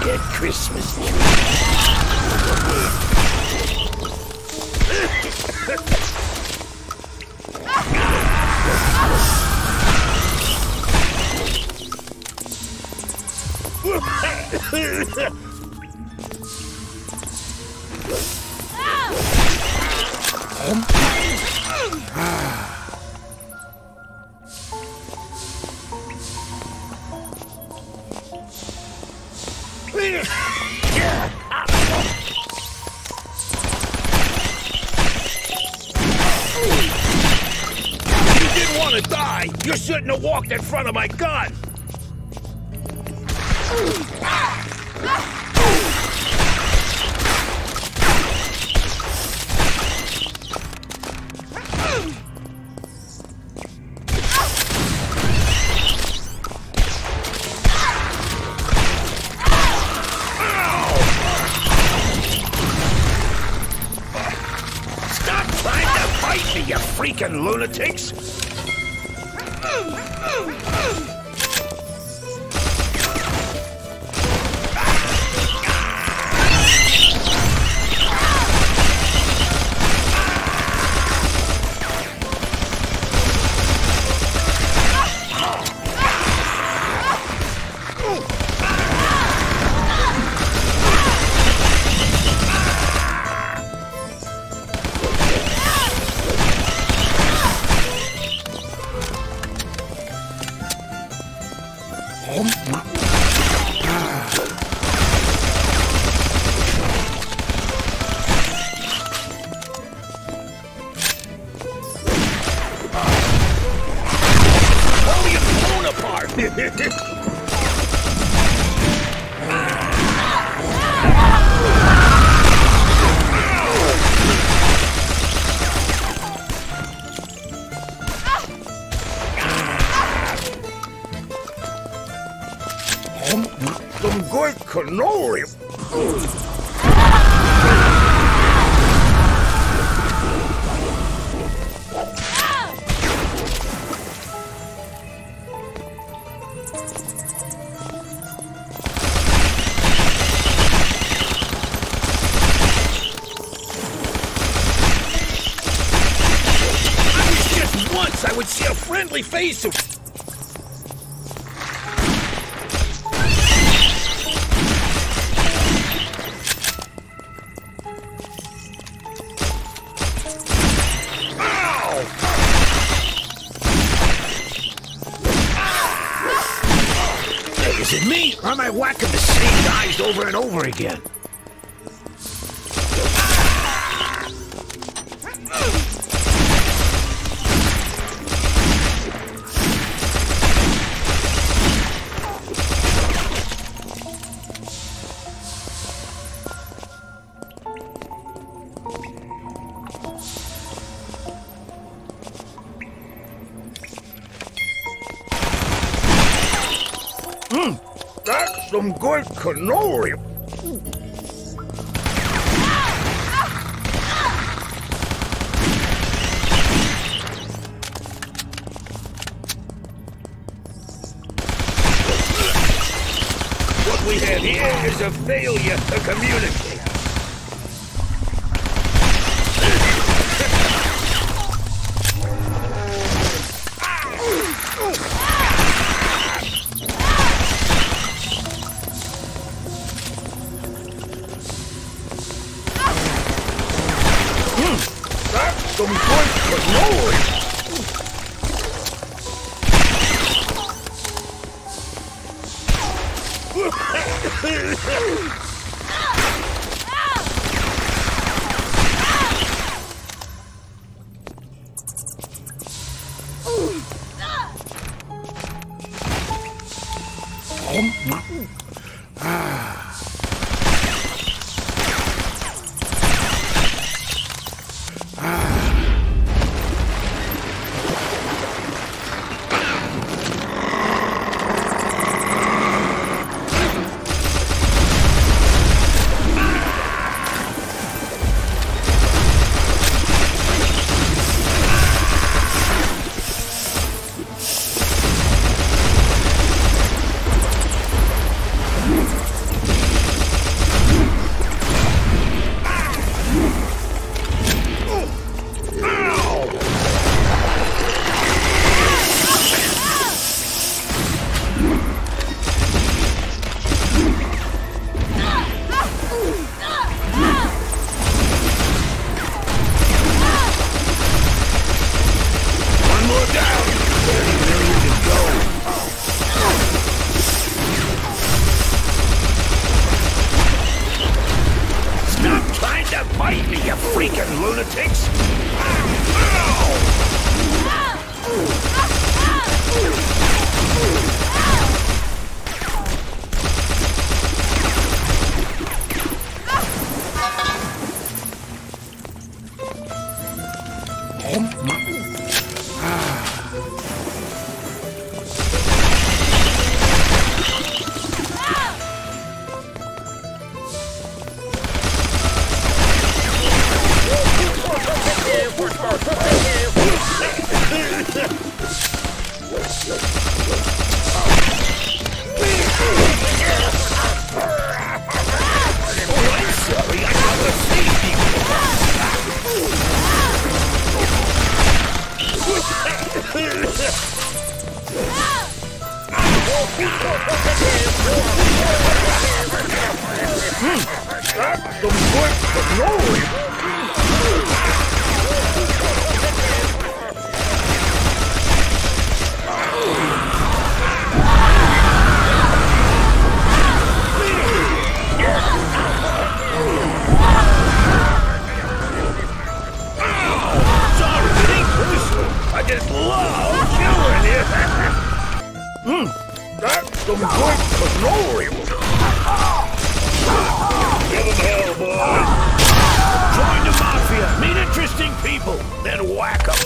Get Christmas tree. You shouldn't have walked in front of my gun! Stop trying to fight me, you freaking lunatics! Some good cannoli. Just once I would see a friendly face of... Is it me, or am I whacking the same guys over and over again? That's some good cannoli. What we have here is a failure to communicate. Some good cannoli. freaking lunatics! I just love killing you! That's some good cannoli! Give him hell, boys! Join the Mafia, meet interesting people, then whack 'em!